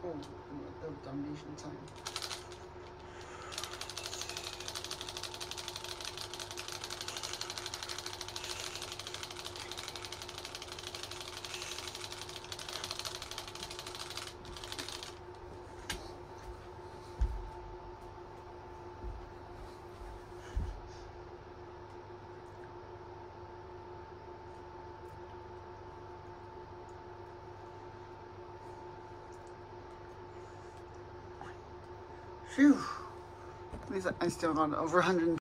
Oh, the Domination time. Phew. At least I still got over 100.